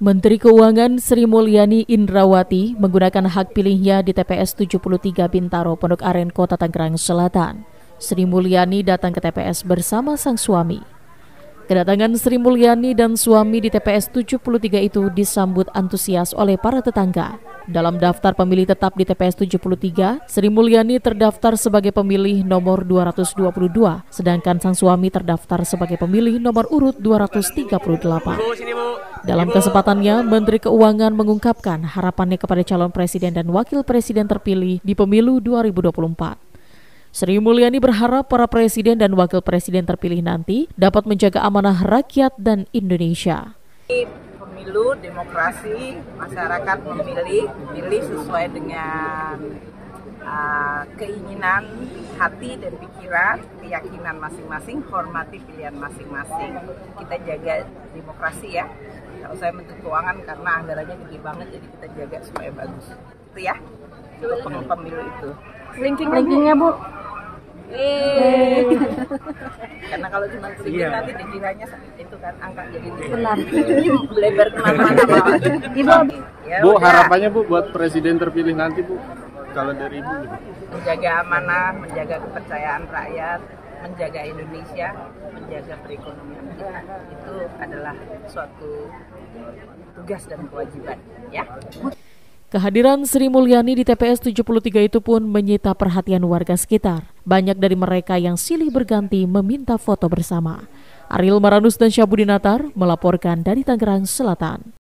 Menteri Keuangan Sri Mulyani Indrawati menggunakan hak pilihnya di TPS 73 Bintaro, Pondok Aren, Kota Tangerang Selatan. Sri Mulyani datang ke TPS bersama sang suami. Kedatangan Sri Mulyani dan suami di TPS 73 itu disambut antusias oleh para tetangga. Dalam daftar pemilih tetap di TPS 73, Sri Mulyani terdaftar sebagai pemilih nomor 222, sedangkan sang suami terdaftar sebagai pemilih nomor urut 238. Dalam kesempatannya, Menteri Keuangan mengungkapkan harapannya kepada calon presiden dan wakil presiden terpilih di pemilu 2024. Sri Mulyani berharap para presiden dan wakil presiden terpilih nanti dapat menjaga amanah rakyat dan Indonesia. Pemilu, demokrasi, masyarakat pilih sesuai dengan keinginan hati dan pikiran, keyakinan masing-masing, hormati pilihan masing-masing. Kita jaga demokrasi ya. Kalau saya Menteri Keuangan karena anggarannya gede banget, jadi kita jaga supaya bagus. Itu ya, untuk pemilu itu. Linkingnya Bu. Karena kalau cuma sedikit nanti dikiranya itu kan angka jadi Benar. Belebar kemana-mana. Ibu, Ya, Bu, udah. harapannya Bu buat presiden terpilih nanti Bu, kalau dari Ibu? Menjaga amanah, menjaga kepercayaan rakyat, menjaga Indonesia, menjaga perekonomian kita. Itu adalah suatu tugas dan kewajiban, ya. Kehadiran Sri Mulyani di TPS 73 itu pun menyita perhatian warga sekitar. Banyak dari mereka yang silih berganti meminta foto bersama. Ariel Maranus dan Syabudinatar melaporkan dari Tangerang Selatan.